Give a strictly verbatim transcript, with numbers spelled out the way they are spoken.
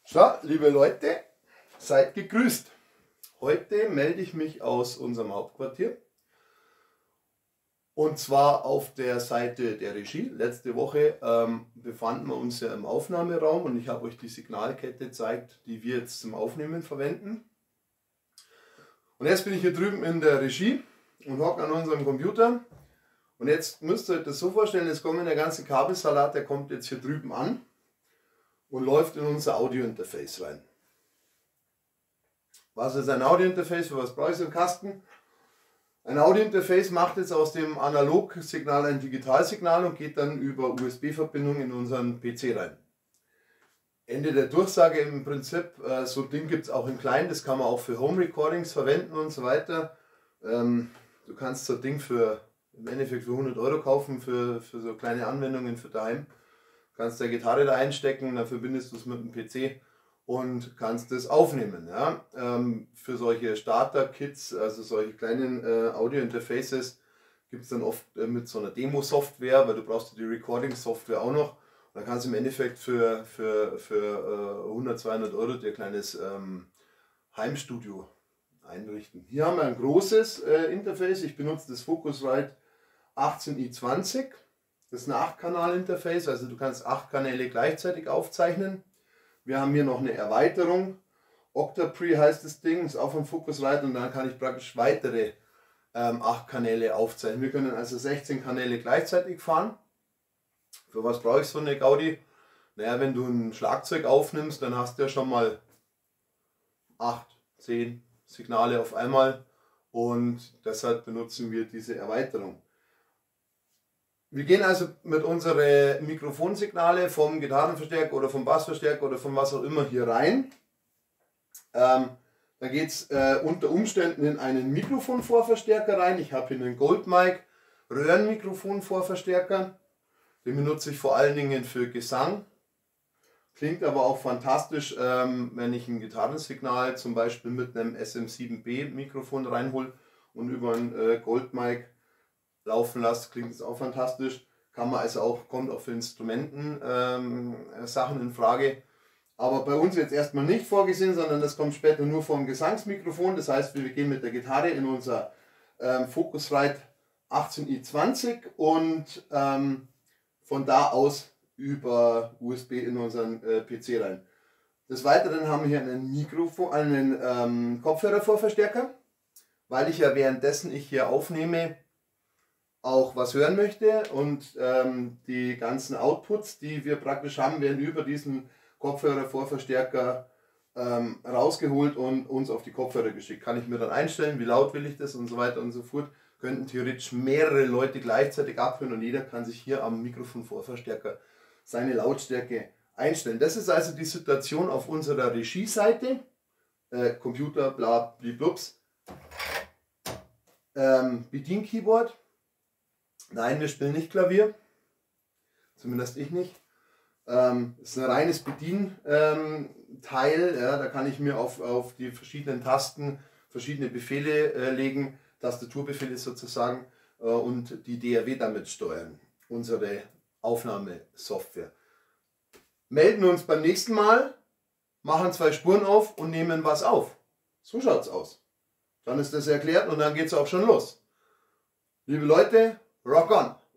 So, liebe Leute, seid gegrüßt. Heute melde ich mich aus unserem Hauptquartier und zwar auf der Seite der Regie. Letzte Woche ähm, befanden wir uns ja im Aufnahmeraum und ich habe euch die Signalkette gezeigt, die wir jetzt zum Aufnehmen verwenden. Und jetzt bin ich hier drüben in der Regie und hocke an unserem Computer. Und jetzt müsst ihr euch das so vorstellen, jetzt kommt der ganze Kabelsalat, der kommt jetzt hier drüben an und läuft in unser Audio-Interface rein. Was ist ein Audio-Interface? Für was brauche ich so einen Kasten? Ein Audio-Interface macht jetzt aus dem Analogsignal ein Digitalsignal und geht dann über U S B-Verbindung in unseren P C rein. Ende der Durchsage im Prinzip, äh, so ein Ding gibt es auch in klein, das kann man auch für Home-Recordings verwenden und so weiter. Ähm, du kannst so ein Ding für, im Endeffekt für hundert Euro kaufen, für, für so kleine Anwendungen für daheim. Du kannst deine Gitarre da einstecken, dann verbindest du es mit dem P C und kannst das aufnehmen. Ja? Ähm, für solche Starter-Kits, also solche kleinen äh, Audio-Interfaces, gibt es dann oft äh, mit so einer Demo-Software, weil du brauchst die Recording-Software auch noch. Und dann kannst du im Endeffekt für, für, für äh, hundert, zweihundert Euro dir ein kleines ähm, Heimstudio einrichten. Hier haben wir ein großes äh, Interface. Ich benutze das Focusrite achtzehn i zwanzig. Das ist ein acht Kanal Interface, also du kannst acht Kanäle gleichzeitig aufzeichnen. Wir haben hier noch eine Erweiterung. Octapre heißt das Ding, ist auch vom Focusrite und dann kann ich praktisch weitere ähm, acht Kanäle aufzeichnen. Wir können also sechzehn Kanäle gleichzeitig fahren. Für was brauche ich so eine Gaudi? Naja, wenn du ein Schlagzeug aufnimmst, dann hast du ja schon mal acht, zehn Signale auf einmal und deshalb benutzen wir diese Erweiterung. Wir gehen also mit unseren Mikrofonsignale vom Gitarrenverstärker oder vom Bassverstärker oder von was auch immer hier rein. Ähm, dann geht es äh, unter Umständen in einen Mikrofonvorverstärker rein. Ich habe hier einen Goldmic Röhrenmikrofonvorverstärker. Den benutze ich vor allen Dingen für Gesang. Klingt aber auch fantastisch, ähm, wenn ich ein Gitarrensignal zum Beispiel mit einem S M sieben B Mikrofon reinhole und über ein äh, Goldmic laufen lasse, klingt es auch fantastisch. Kann man also auch, kommt auch für Instrumenten ähm, Sachen in Frage. Aber bei uns jetzt erstmal nicht vorgesehen, sondern das kommt später nur vom Gesangsmikrofon. Das heißt, wir gehen mit der Gitarre in unser ähm, Focusrite achtzehn i zwanzig und ähm, von da aus über U S B in unseren äh, P C rein. Des Weiteren haben wir hier einen Mikrofon, einen ähm, Kopfhörervorverstärker, weil ich ja währenddessen ich hier aufnehme auch was hören möchte und ähm, die ganzen Outputs, die wir praktisch haben, werden über diesen Kopfhörervorverstärker ähm, rausgeholt und uns auf die Kopfhörer geschickt. Kann ich mir dann einstellen, wie laut will ich das und so weiter und so fort. Könnten theoretisch mehrere Leute gleichzeitig abhören und jeder kann sich hier am Mikrofonvorverstärker seine Lautstärke einstellen. Das ist also die Situation auf unserer Regie-Seite. Äh, Computer, bla, bliblups. Ähm, Bedienkeyboard. Nein, wir spielen nicht Klavier. Zumindest ich nicht. Ähm, es ist ein reines Bedienteil. Ähm, ja, da kann ich mir auf, auf die verschiedenen Tasten verschiedene Befehle äh, legen. Tastaturbefehle sozusagen äh, und die D A W damit steuern, unsere Aufnahmesoftware. Melden uns beim nächsten Mal, machen zwei Spuren auf und nehmen was auf. So schaut es aus. Dann ist das erklärt und dann geht es auch schon los. Liebe Leute, rock on!